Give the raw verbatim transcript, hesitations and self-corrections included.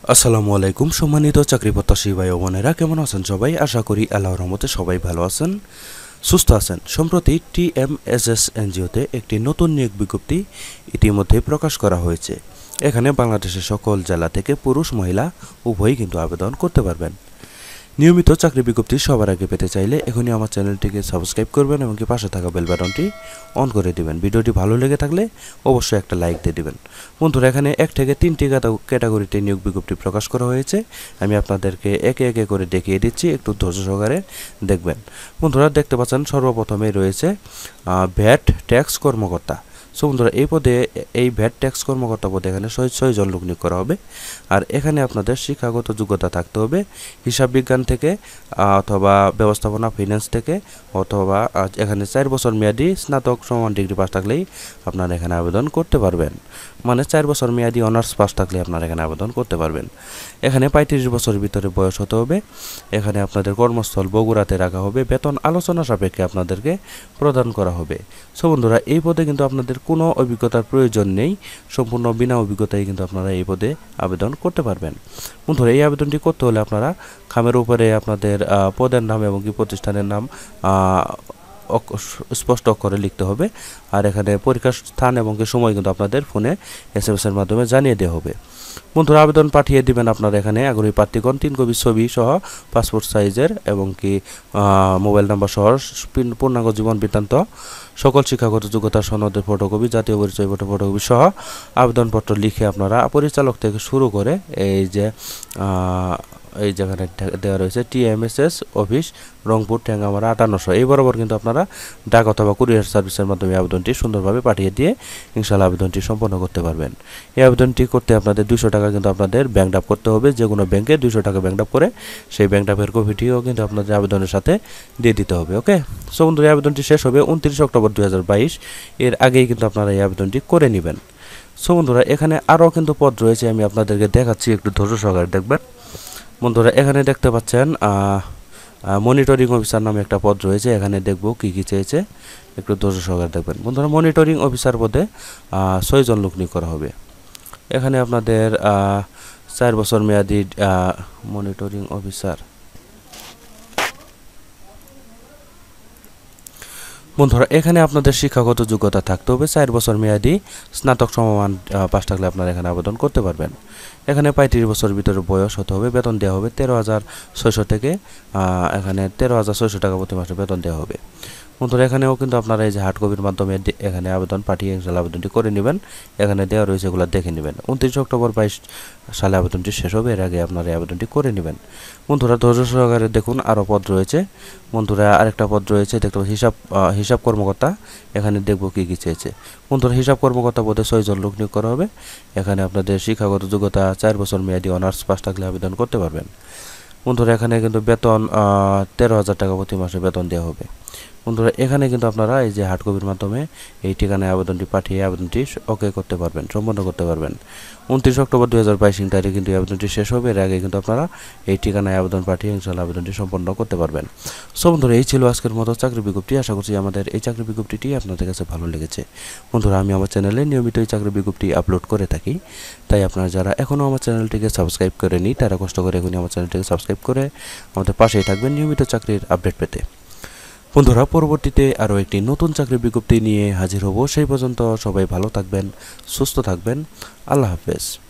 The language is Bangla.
আসসালামু আলাইকুম সম্মানিত চাকরি প্রত্যাশী ভাই ও বোনেরা, কেমন আছেন সবাই? আশা করি আল্লাহর রহমতে সবাই ভালো আছেন, সুস্থ আছেন। সম্প্রতি টিএমএসএস এনজিওতে একটি নতুন নিয়োগ বিজ্ঞপ্তি ইতিমধ্যে প্রকাশ করা হয়েছে। এখানে বাংলাদেশের সকল জেলা থেকে পুরুষ মহিলা উভয়ই কিন্তু আবেদন করতে পারবেন। নিয়মিত চাকরি বিজ্ঞপ্তি সবার আগে পেতে চাইলে এখনই আমার চ্যানেলটিকে সাবস্ক্রাইব করবেন এবং কি পাশে থাকা বেল বাটনটি অন করে দিবেন। ভিডিওটি ভালো লেগে থাকলে অবশ্যই একটা লাইক দিয়ে দিবেন। বন্ধুরা, এখানে এক থেকে তিনটি ক্যাটাগরিতে নিয়োগ বিজ্ঞপ্তি প্রকাশ করা হয়েছে। আমি আপনাদেরকে একে একে করে দেখিয়ে দিচ্ছি, একটু ধৈর্য সহকারে দেখবেন। বন্ধুরা, দেখতে পাচ্ছেন সর্বপ্রথমেই রয়েছে ভ্যাট ট্যাক্স কর্মকর্তা। সো বন্ধুরা, এই পদে এই ভ্যাট ট্যাক্স কর্মকর্তা পদে এখানে ছয় ছয় জন লোক নিয়োগ করা হবে। আর এখানে আপনাদের শিক্ষাগত যোগ্যতা থাকতে হবে হিসাব বিজ্ঞান থেকে অথবা ব্যবস্থাপনা ফিন্যান্স থেকে, অথবা এখানে চার বছর মেয়াদি স্নাতক সমান ডিগ্রি পাস থাকলেই আপনারা এখানে আবেদন করতে পারবেন। মানে চার বছর মেয়াদি অনার্স পাস থাকলে আপনারা এখানে আবেদন করতে পারবেন। এখানে পঁয়ত্রিশ বছরের ভিতরে বয়স হতে হবে। এখানে আপনাদের কর্মস্থল বগুড়াতে রাখা হবে। বেতন আলোচনা সাপেক্ষে আপনাদেরকে প্রদান করা হবে। সো বন্ধুরা, এই পদে কিন্তু আপনাদের কোনো অভিজ্ঞতার প্রয়োজন নেই, সম্পূর্ণ বিনা অভিজ্ঞতায় কিন্তু আপনারা এই পদে আবেদন করতে পারবেন। বন্ধুরা, এই আবেদনটি করতে হলে আপনারা খামের উপরে আপনাদের পদের নাম এবং কি প্রতিষ্ঠানের নাম স্পষ্ট অক্ষরে লিখতে হবে। আর এখানে পরীক্ষার স্থান এবং কি সময় কিন্তু আপনাদের ফোনে এস এম এস এর মাধ্যমে জানিয়ে দেওয়া হবে। বন্ধুরা, আবেদন পাঠিয়ে দিবেন আপনারা এখানে আগ্রহী প্রার্থীগণ তিন কপি ছবি সহ পাসপোর্ট সাইজের এবং কি মোবাইল নাম্বার সহ পূর্ণাঙ্গ জীবন বৃত্তান্ত, সকল শিক্ষাগত যোগ্যতা সনদের ফটোকপি, জাতীয় পরিচয় পত্র ফটোকপি সহ আবেদনপত্র লিখে আপনারা পরিচালক থেকে শুরু করে এই যে এই যেখানে দেওয়া রয়েছে টিএমএসএস অফিস রংপুর ঠ্যাঙ্গামারা আটান্নশো, এই বরাবর কিন্তু আপনারা ডাক অথবা কুরিয়ার সার্ভিসের মাধ্যমে আবেদনটি সুন্দরভাবে পাঠিয়ে দিয়ে ইনশাআল্লাহ আবেদনটি সম্পন্ন করতে পারবেন। এই আবেদনটি করতে আপনাদের দুশো টাকা কিন্তু আপনাদের ব্যাংক ড্রাফট করতে হবে। যে কোনো ব্যাংকে দুশো টাকা ব্যাংক ড্রাফট করে সেই ব্যাংক ড্রাফটের কপিটিও কিন্তু আপনাদের আবেদনের সাথে দিয়ে দিতে হবে। ওকে, সো বন্ধুরা, এই আবেদনটি শেষ হবে উনত্রিশ অক্টোবর দুই হাজার বাইশ। এর আগেই কিন্তু আপনারা এই আবেদনটি করে নেবেন। সো বন্ধুরা, এখানে আরও কিন্তু পদ রয়েছে, আমি আপনাদেরকে দেখাচ্ছি, একটু ধৈর্য সহকারে দেখবেন। বন্ধুরা, এখানে দেখতে পাচ্ছেন মনিটরিং অফিসার নামে একটা পদ রয়েছে। এখানে দেখব কি কি চেয়েছে, একটু ধৈর্য সহকারে দেখবেন। বন্ধুরা, মনিটরিং অফিসার পদে ছয়জন লোক নিয়োগ করা হবে। এখানে আপনাদের চার বছর মেয়াদি মনিটরিং অফিসার। বন্ধুরা, এখানে আপনাদের শিক্ষাগত যোগ্যতা থাকতে হবে চার বছর মেয়াদি স্নাতক সমমান পাস থাকলে আপনারা এখানে আবেদন করতে পারবেন। এখানে পঁয়ত্রিশ বছরের ভিতরে বয়স হতে হবে। বেতন দেওয়া হবে তেরো হাজার ছয়শো থেকে এখানে তেরো হাজার ছয়শো টাকা প্রতি মাসে বেতন দেওয়া হবে। বন্ধুরা, এখানেও কিন্তু আপনারা এই যে হার্ড কপির মাধ্যমে এখানে আবেদন পাঠিয়ে ইনশাআল্লাহ আবেদনটি করে নেবেন। এখানে দেওয়া রয়েছে, এগুলো দেখে নেবেন। উনত্রিশ অক্টোবর বাইশ সালে আবেদনটি শেষ হবে, এর আগে আপনারা এই আবেদনটি করে নেবেন। বন্ধুরা, ধৈর্য সহকারে দেখুন, আরও পদ রয়েছে। বন্ধুরা, আরেকটা পদ রয়েছে, দেখতে পাচ্ছি হিসাব হিসাব কর্মকর্তা। এখানে দেখব কী কী চেয়েছে। বন্ধুরা, হিসাব কর্মকর্তা পদে ছয়জন লোক নিয়োগ করা হবে। এখানে আপনাদের শিক্ষাগত যোগ্যতা চার বছর মেয়াদি অনার্স পাস থাকলে আবেদন করতে পারবেন। বন্ধুরা, এখানে কিন্তু বেতন তেরো হাজার টাকা প্রতি মাসে বেতন দেওয়া হবে। বন্ধুরা, এখানে কিন্তু আপনারা এই যে হার্ড কপির মাধ্যমে এই ঠিকানায় আবেদনটি পাঠিয়ে আবেদনটি ওকে করতে পারবেন, সম্পন্ন করতে পারবেন। উনত্রিশ অক্টোবর দুই হাজার বাইশ তারিখে কিন্তু আবেদনটি শেষ হবে, এর আগে কিন্তু আপনারা এই ঠিকানায় আবেদন পাঠিয়ে ইনশাআল্লাহ আবেদনটি সম্পন্ন করতে পারবেন। সো বন্ধুরা, এই ছিল আজকের মতো চাকরি বিজ্ঞপ্তি। আশা করছি আমাদের এই চাকরি বিজ্ঞপ্তিটি আপনাদের কাছে ভালো লেগেছে। বন্ধুরা, আমি আমার চ্যানেলে নিয়মিত এই চাকরি বিজ্ঞপ্তি আপলোড করে থাকি, তাই আপনারা যারা এখনও আমার চ্যানেলটিকে সাবস্ক্রাইব করেনি তারা কষ্ট করে এখনই আমার চ্যানেলটিকে সাবস্ক্রাইব করে আমাদের পাশেই থাকবেন নিয়মিত চাকরির আপডেট পেতে। বন্ধুরা, পরবর্তীতে আরও একটি নতুন চাকরি বিজ্ঞপ্তি নিয়ে হাজির হব। সেই পর্যন্ত সবাই ভালো থাকবেন, সুস্থ থাকবেন। আল্লাহ হাফেজ।